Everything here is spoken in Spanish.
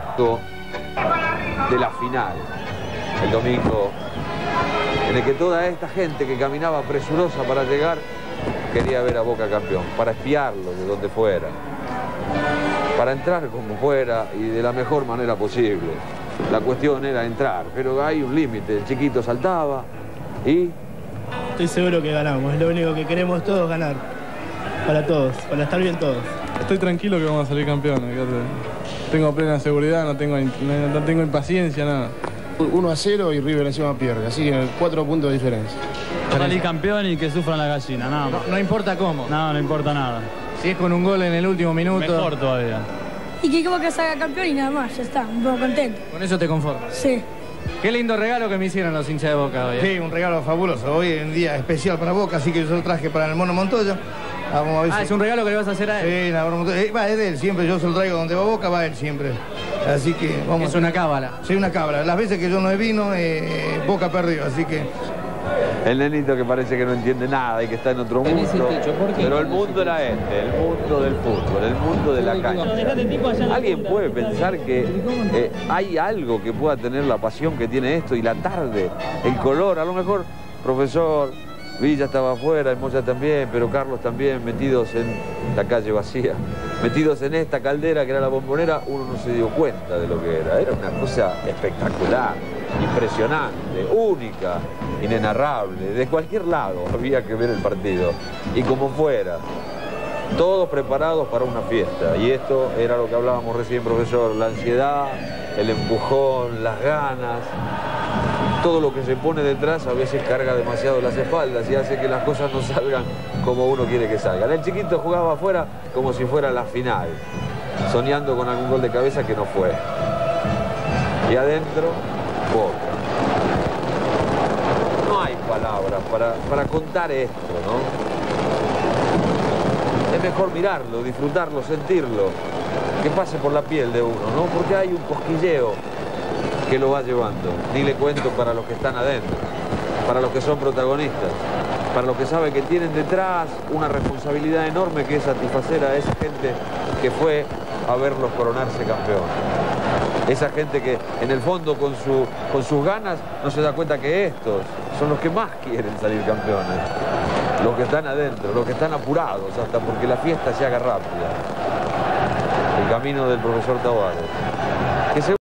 de la final, el domingo, en el que toda esta gente que caminaba presurosa para llegar quería ver a Boca campeón, para espiarlo de donde fuera, para entrar como fuera y de la mejor manera posible. La cuestión era entrar, pero hay un límite. El chiquito saltaba y... Estoy seguro que ganamos, es lo único que queremos todos, ganar. Para todos, para estar bien todos. Estoy tranquilo que vamos a salir campeones. Tengo plena seguridad, no tengo impaciencia, nada. 1-0 y River encima pierde, así que 4 puntos de diferencia. Salir campeón y que sufran la gallina, nada más. No importa cómo. No importa nada. Si es con un gol en el último minuto. Mejor todavía. Y que Boca salga campeón y nada más, ya está, un poco contento. Con eso te conformas. Sí. Qué lindo regalo que me hicieron los hinchas de Boca hoy. Sí, un regalo fabuloso. Hoy es un día especial para Boca, así que yo lo traje para el Mono Montoya. Vamos a ver si... es un regalo que le vas a hacer a él. Sí, la Montoya. Va, es de él, siempre yo se lo traigo donde va Boca, va él siempre. Así que vamos. Es una cábala. Sí, una cábala. Las veces que yo no he vino, Boca perdió, así que... El nenito que parece que no entiende nada y que está en otro mundo. Pero el mundo era este, el mundo del fútbol, el mundo de la cancha. ¿Alguien puede pensar que hay algo que pueda tener la pasión que tiene esto y la tarde, el color? A lo mejor, profesor, Villa estaba afuera, Moya también, pero Carlos también, metidos en la calle vacía, metidos en esta caldera que era la Bombonera, uno no se dio cuenta de lo que era. Era una cosa espectacular, impresionante, única, inenarrable. De cualquier lado había que ver el partido. Y como fuera, todos preparados para una fiesta. Y esto era lo que hablábamos recién, profesor, la ansiedad, el empujón, las ganas. Todo lo que se pone detrás a veces carga demasiado las espaldas y hace que las cosas no salgan como uno quiere que salgan. El chiquito jugaba afuera como si fuera la final, soñando con algún gol de cabeza que no fue. Y adentro, Boca. No hay palabras para contar esto, ¿no? Es mejor mirarlo, disfrutarlo, sentirlo, que pase por la piel de uno, ¿no? Porque hay un cosquilleo que lo va llevando. Ni le cuento para los que están adentro, para los que son protagonistas, para los que saben que tienen detrás una responsabilidad enorme que es satisfacer a esa gente que fue a verlos coronarse campeón. Esa gente que en el fondo con sus ganas no se da cuenta que estos son los que más quieren salir campeones. Los que están adentro, los que están apurados hasta porque la fiesta se haga rápida. El camino del profesor Tavares.